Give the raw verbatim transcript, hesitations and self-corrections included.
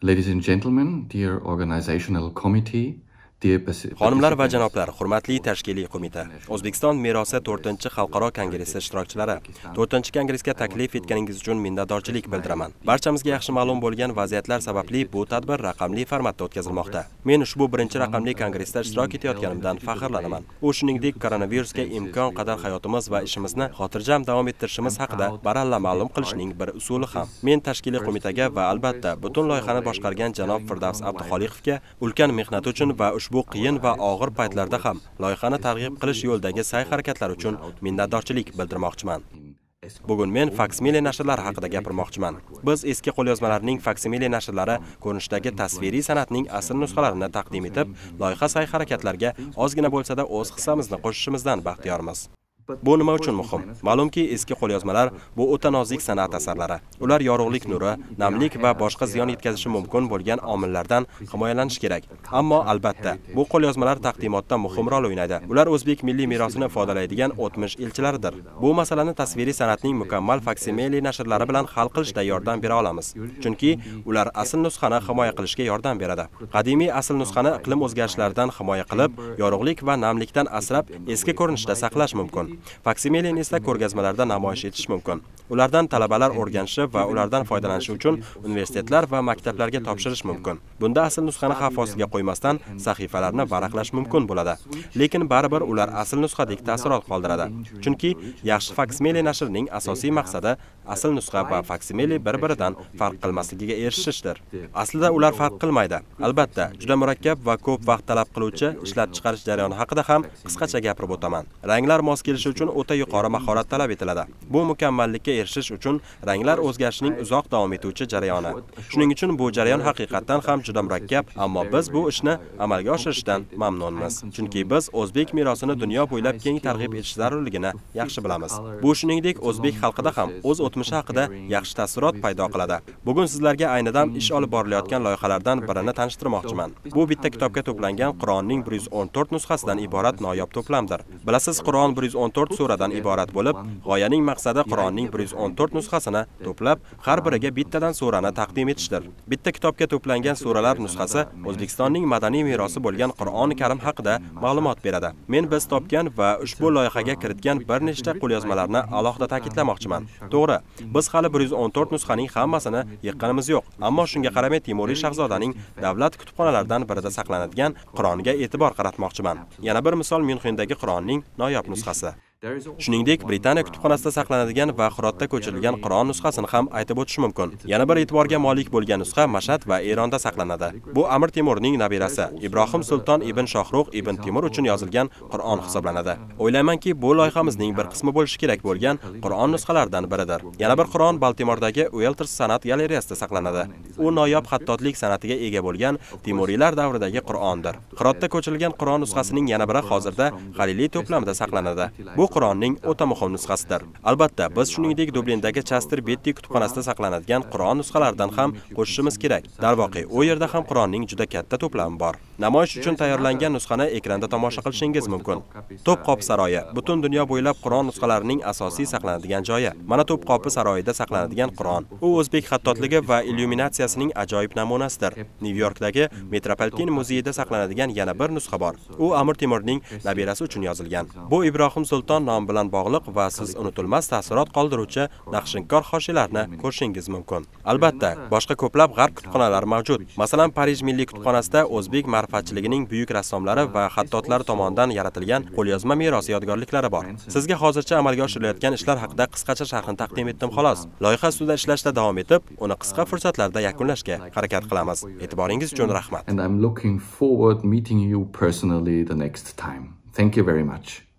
Ladies and gentlemen, dear organizational committee, Xonimlar va janoblar, hurmatli tashkiliy qo'mita. O'zbekiston merosi to'rtinchi xalqaro kongressi ishtirokchilari, to'rtinchi kongressga taklif etganingiz uchun minnatdorchilik bildiraman. Barchamizga yaxshi ma'lum bo'lgan vaziyatlar sababli bu tadbir raqamli formatda o'tkazilmoqda. Men ushbu birinchi raqamli kongressda ishtirok etayotganimdan faxrlanaman. U shuningdek koronavirusga imkon qadar hayotimiz va ishimizni xotirjam davom ettirishimiz haqida baralla ma'lum qilishning bir usuli ham. Men tashkiliy qo'mitaga va albatta butun loyihani boshqargan janob Firdavs Abduxoliqovga ulkan mehnat uchun va bu qiyin va og'ir paytlarda ham loyihani targ'ib qilish yo'lidagi sa'y-harakatlar uchun minnatdorchilik bildirmoqchiman. Bugun men faksimile nashrlari haqida gapirmoqchiman. Biz eski qo'lyozmalarning faksimile nashrlari ko'rinishdagi tasviriy san'atning asl nusxalarini taqdim etib, loyiha sa'y-harakatlarga ozgina bo'lsa-da o'z hissamizni qo'shishimizdan baxtiyormiz. Bu nima uchun muhim? Ma'lumki, eski qo'lyozmalar bu o'ta nozik san'at asarlari. Ular yorug'lik nuri, namlik va boshqa ziyon yetkazishi mumkin bo'lgan omillardan himoyalanish kerak. Ammo albatta, bu qo'lyozmalar taqdimotda muhim rol o'ynaydi. Ular o'zbek milliy merosini ifodalaydigan o'tmish elchilaridir. Bu masalani tasviriy san'atning mukammal faksimile nashrlari bilan hal qilishda yordam bera olamiz. Chunki ular asl nusxani himoya qilishga yordam beradi. Qadimiy asl nusxani iqlim o'zgarishlaridan himoya qilib, yorug'lik va namlikdan asrab eski ko'rinishda saqlash mumkin. Faksimileni esa ko'rgazmalarda namoyish etish mumkin. Ulardan talabalar o'rganishi va ulardan foydalanishi uchun universitetlar va maktablarga topshirish mumkin. Bunda asl nusxani xavf ostiga qo'ymasdan sahifalarni varaqlash mumkin bo'ladi. Lekin baribir ular asl nusxadek ta'sirot qoldiradi. Chunki yaxshi faksimile nashrning asosiy maqsadi asl nusxa va faksimile bir-biridan farq qilmasligiga erishishdir. Aslida ular farq qilmaydi. Albatta, juda murakkab va ko'p vaqt talab qiluvchi ishlab chiqarish jarayoni haqida ham qisqacha gapirib o'taman. Ranglar mos kelishi uchun o'ta yuqori mahorat talab etiladi. Bu mukammallikka erishish uchun ranglar o'zgarishining uzoq davom etuvchi jarayoni. Shuning uchun bu jarayon haqiqatan ham juda murakkab, ammo biz bu ishni amalga oshirishdan mamnunmiz. Chunki biz o'zbek merosini dunyo bo'ylab keng targ'ib etish zarurligini yaxshi bilamiz. Bu shuningdek o'zbek xalqida ham o'z o'tmishi haqida yaxshi taassurot paydo qiladi. Bugun sizlarga aynidan ish olib borilayotgan loyihalardan birini tanishtirmoqchiman. Bu bitta kitobga to'plangan Qur'onning bir yuz o'n to'rt nusxasidan iborat noyob to'plamdir. Bilasiz, Qur'on bir yuz o'n to'rt suradan iborat bo'lib, g'oyaning maqsadi Qur'onning bir yuz o'n to'rt nusxasini to'plab, har biriga bittadan surani taqdim etishdir. Bitta kitobga to'plangan suralar nusxasi O'zbekistonning madaniy merosi bo'lgan Qur'oni Karim haqida ma'lumot beradi. Men biz topgan va ushbu loyihaga kiritgan bir nechta qo'lyozmalarni alohida ta'kidlamoqchiman. To'g'ri, biz hali bir yuz o'n to'rt nusxaning hammasini yiqqanimiz yo'q, ammo shunga qaramay Timuriy shahzodaning davlat kutubxonalaridan birida saqlanadigan Qur'onga e'tibor qaratmoqchiman. Yana bir misol Myunxendagi Qur'onning noyob nusxasi. Shuningdek, Britaniya kutubxonasida saqlanadigan va Hirotda ko'chirilgan Qur'on nusxasini ham aytib o'tish mumkin. Yana bir e'tiborga molik bo'lgan nusxa Mashhad va Eronda saqlanadi. Bu Amir Temurning nabirasi Ibrohim Sulton ibn Shohruh ibn Timur uchun yozilgan Qur'on hisoblanadi. O'ylaymanki, bu loyihamizning bir qismi bo'lishi kerak bo'lgan Qur'on nusxalaridan biridir. Yana bir Qur'on Baltimordagi Walters san'at galereyasida saqlanadi. U noyob xattotlik san'atiga ega bo'lgan Timuriylar davridagi Qur'ondir. Hirotda ko'chirilgan Qur'on nusxasining yana biri hozirda Xaliliy to'plamida saqlanadi. Bu Qur'onning o'ta muhim nusxasidir. Albatta, biz shuningdek Dublindagi Chester Beatty kutubxonasida saqlanadigan Qur'on nusxalaridan ham qo'shishimiz kerak. Darvoqe, u yerda ham Qur'onning juda katta to'plami bor. Namoyish uchun tayyorlangan nusxani ekranda tomosha qilishingiz mumkin. To'pqop saroyi butun dunyo bo'ylab Qur'on nusxalarining asosiy saqlanadigan joyi. Mana To'pqopi saroyida saqlanadigan Qur'on. U o'zbek xattotligi va illyuminatsiyasining ajoyib namunasidir. Nyu-Yorkdagi Metropolitan muzeyida saqlanadigan yana bir nusxa bor. U Amir Temurning nabirasi uchun yozilgan. Bu Ibrohim Sulton nom bilan bog'liq va siz unutilmas taassurot qoldiruvchi naqshinkor hoshiyalarni ko'rishingiz mumkin. Albatta, boshqa ko'plab g'arb kutubxonalari mavjud. Masalan, Parij milliy kutubxonasida o'zbek ma'rifatchiligining buyuk rassomlari va xattotlari tomonidan yaratilgan qo'lyozma merosi yodgorliklari bor. Sizga hozircha amalga oshirilayotgan ishlar haqida qisqacha sharhni taqdim etdim xolos. Loyiha ustida ishlashda davom etib, uni qisqa fursatlarda yakunlashga harakat qilamiz. E'tiboringiz uchun rahmat. And I'm looking forward meeting you personally the next time. Thank you very much.